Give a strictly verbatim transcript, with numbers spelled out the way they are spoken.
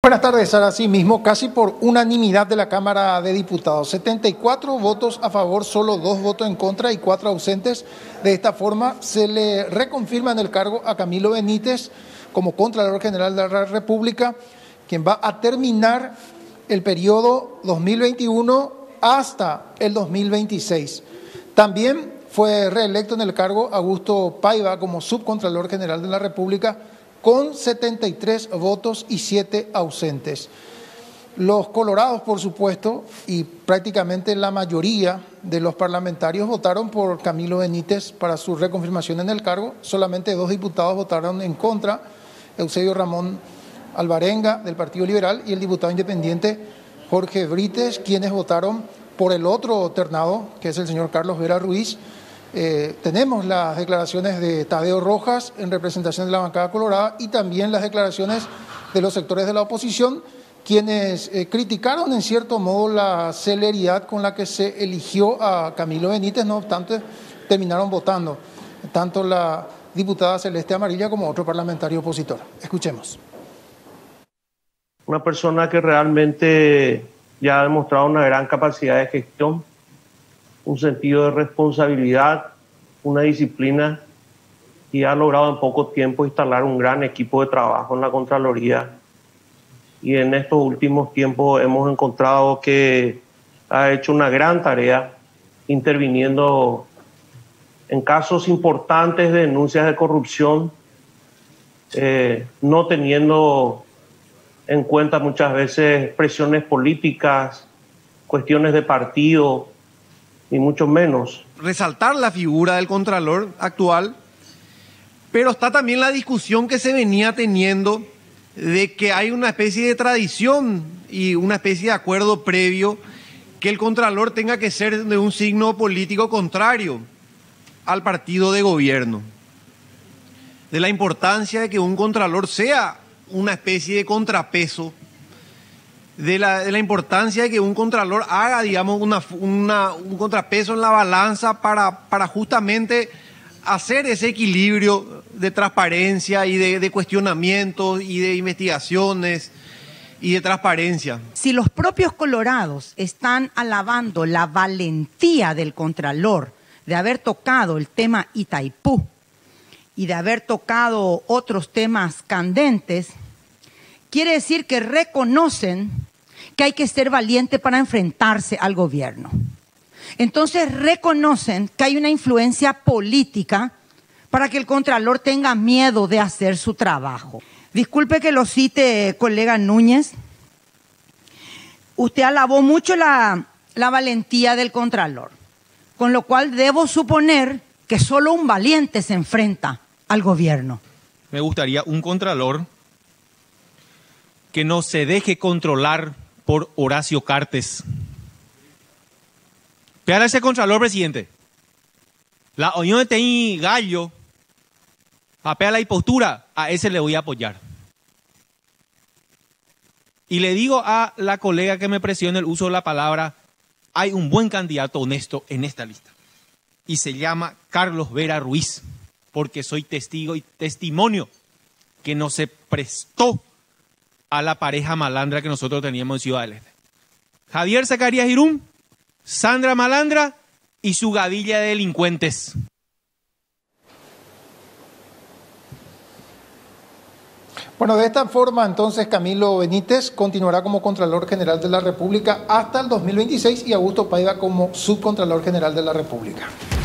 Buenas tardes. Así mismo, casi por unanimidad de la Cámara de Diputados, setenta y cuatro votos a favor, solo dos votos en contra y cuatro ausentes. De esta forma, se le reconfirma en el cargo a Camilo Benítez como Contralor General de la República, quien va a terminar el periodo dos mil veintiuno hasta el dos mil veintiséis. También fue reelecto en el cargo Augusto Paiva como Subcontralor General de la República, con setenta y tres votos y siete ausentes. Los colorados, por supuesto, y prácticamente la mayoría de los parlamentarios votaron por Camilo Benítez para su reconfirmación en el cargo. Solamente dos diputados votaron en contra, Eusebio Ramón Alvarenga del Partido Liberal y el diputado independiente Jorge Brites, quienes votaron por el otro ternado, que es el señor Carlos Vera Ruiz. Eh, tenemos las declaraciones de Tadeo Rojas en representación de la bancada colorada y también las declaraciones de los sectores de la oposición, quienes eh, criticaron en cierto modo la celeridad con la que se eligió a Camilo Benítez. No obstante, terminaron votando tanto la diputada Celeste Amarilla como otro parlamentario opositor. Escuchemos. Una persona que realmente ya ha demostrado una gran capacidad de gestión, un sentido de responsabilidad, una disciplina, y ha logrado en poco tiempo instalar un gran equipo de trabajo en la Contraloría. Y en estos últimos tiempos hemos encontrado que ha hecho una gran tarea interviniendo en casos importantes de denuncias de corrupción, eh, no teniendo en cuenta muchas veces presiones políticas, cuestiones de partido, ni mucho menos. Resaltar la figura del Contralor actual, pero está también la discusión que se venía teniendo de que hay una especie de tradición y una especie de acuerdo previo que el Contralor tenga que ser de un signo político contrario al partido de gobierno. De la importancia de que un Contralor sea una especie de contrapeso, de la, de la importancia de que un contralor haga, digamos, una, una, un contrapeso en la balanza para, para justamente hacer ese equilibrio de transparencia y de, de cuestionamientos y de investigaciones y de transparencia. Si los propios colorados están alabando la valentía del Contralor de haber tocado el tema Itaipú y de haber tocado otros temas candentes, quiere decir que reconocen que hay que ser valiente para enfrentarse al gobierno. Entonces reconocen que hay una influencia política para que el Contralor tenga miedo de hacer su trabajo. Disculpe que lo cite, colega Núñez. Usted alabó mucho la, la valentía del Contralor, con lo cual debo suponer que solo un valiente se enfrenta al gobierno. Me gustaría un Contralor que no se deje controlar por Horacio Cartes. Vean a ese Contralor, presidente. La unión de Teí Gallo, apea la impostura, a ese le voy a apoyar. Y le digo a la colega que me presiona el uso de la palabra, hay un buen candidato honesto en esta lista. Y se llama Carlos Vera Ruiz, porque soy testigo y testimonio que no se prestó a la pareja malandra que nosotros teníamos en Ciudad del Este. Javier Zacarías Irún, Sandra Malandra y su gavilla de delincuentes. Bueno, de esta forma entonces Camilo Benítez continuará como Contralor General de la República hasta el dos mil veintiséis y Augusto Paiva como Subcontralor General de la República.